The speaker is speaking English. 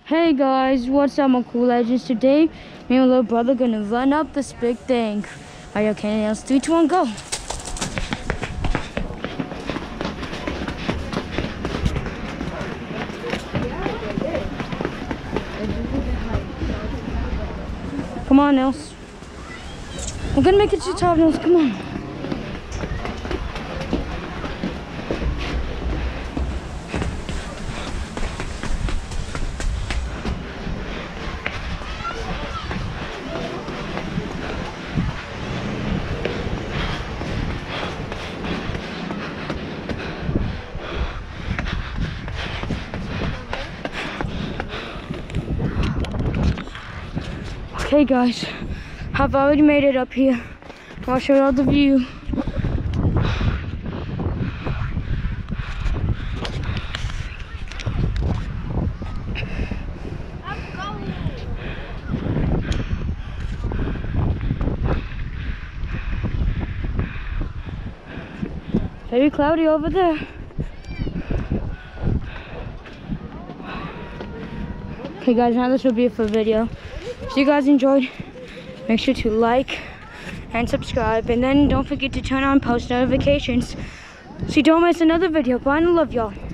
Hey guys, what's up, my cool legends? Today, me and my little brother gonna run up this big thing. Are you okay? Now, 3, 2, 1, go. Come on, Nels. We're gonna make it to the top, Nels. Come on. Okay guys, I've already made it up here. I'll show you all the view. Very cloudy over there. Okay guys, now this will be it for the video. If you guys enjoyed, make sure to like and subscribe, and then don't forget to turn on post notifications so you don't miss another video. Bye and I love y'all.